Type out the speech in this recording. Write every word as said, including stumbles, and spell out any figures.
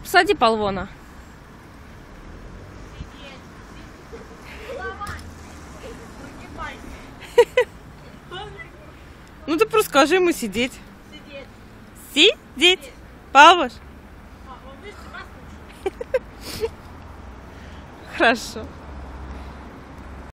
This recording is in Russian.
Сади полвона. Ну ты просто скажи ему сидеть. Сидеть. Сидеть. Павлош. Хорошо.